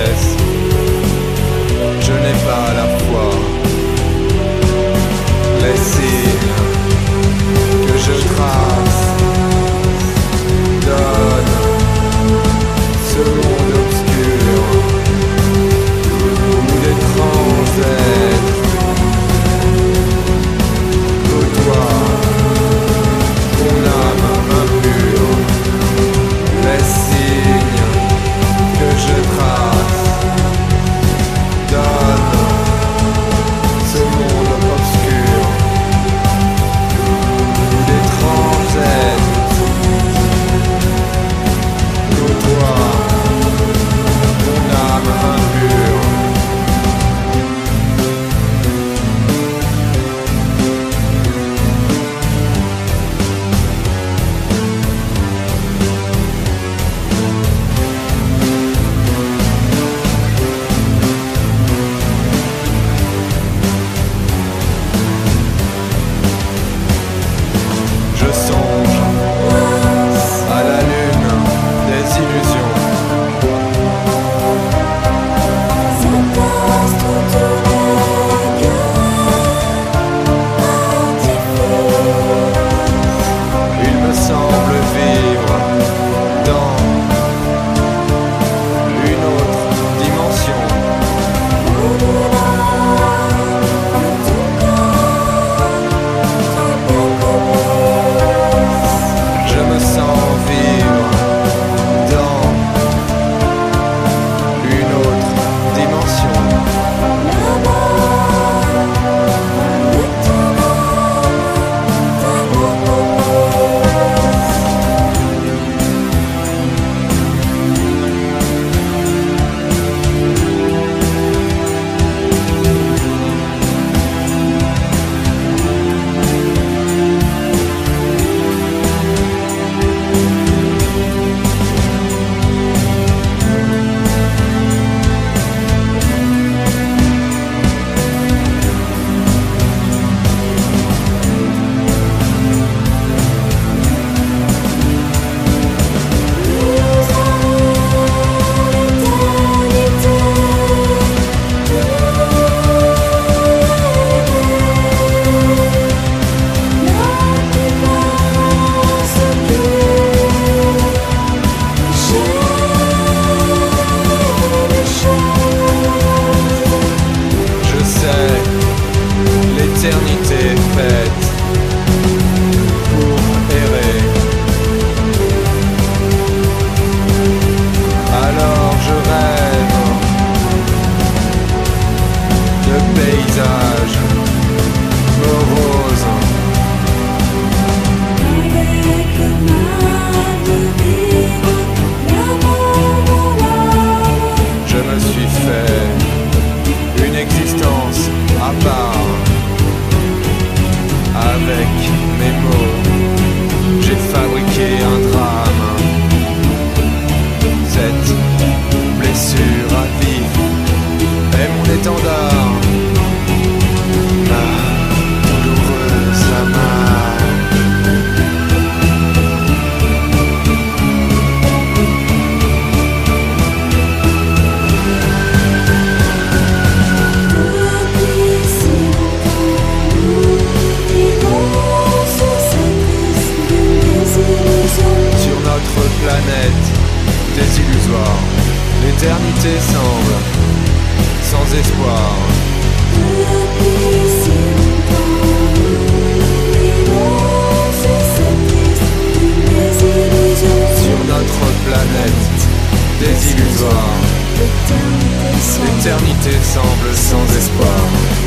tristesse, je n'ai pas la foi. Les signes que je trace donnent ce monde obscur où d'étranges êtres côtoient mon âme impure. Les signes que je trace donnent ce monde obscur où d'étranges êtres côtoient mon âme impure. Je songe à la lune des illusions. Il me semble vivre dans une autre dimension. Je me sens vivre dans une autre dimension. Je sais l'éternité est faite pour errer. Alors je rêve de paysages moroses. Je me suis fait une existence à part. Avec mes mots, j'ai fabriqué un drame. Cette blessure à vif est mon étendard. Ma douloureuse amarre. Sur notre planète désillusoire, l'éternité semble sans espoir. Sur notre planète désillusoire, l'éternité semble sans espoir.